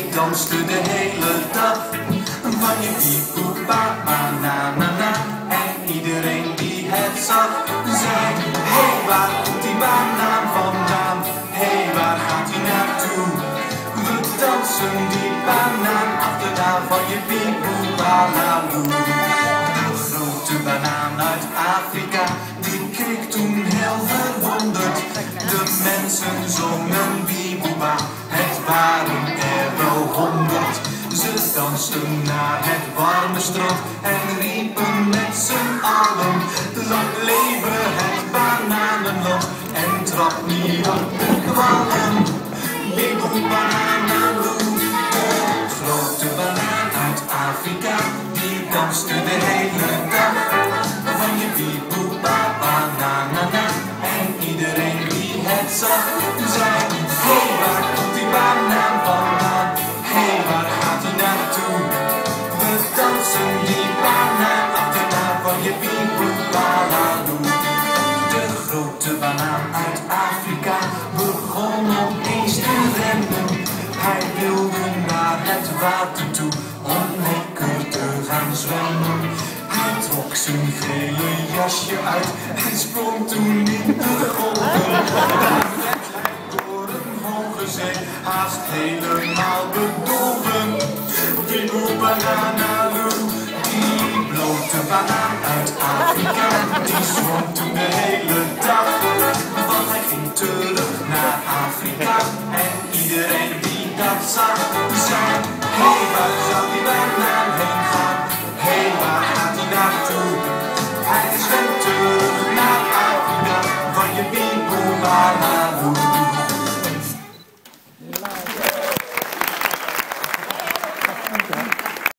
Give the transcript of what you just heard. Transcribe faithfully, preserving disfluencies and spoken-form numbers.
die danste de hele dag. Van je piep, pa, na, na, na. En iedereen die het zag, zei: hey, waar komt die banaan vandaan? Hey, waar gaat hij naartoe? We dansen die banaan achterna van je piep, pa, la, loe. De grote banaan uit Afrika, die keek toen heel verwonderd. De mensen zongen wieboeba, het waren er wel honderd. Ze dansten naar het warme strand en riepen met z'n allen: lang leven het bananenland en trap niet op de kwallen. Wieboe bananaloe. De grote banaan uit Afrika, die danste de hele dag. Van je wieboe bananana. En iedereen die het zag, zei: hey, waar komt die banaan vandaan? Hey, waar gaat hij naartoe? We dansen die banaan achterna van je wieboe bananaloe. De grote banaan uit Afrika begon opeens te rennen. Hij wilde naar het water toe om lekker te gaan zwemmen. Hij trok zijn gele jasje uit en sprong toen in de golven. Daar werd hij door een hoge zee haast helemaal bedolven. Wieboe bananaloe, die blote banaan uit Afrika, die zwom toen de hele dag. Want hij ging terug naar Afrika en iedereen die dat zag,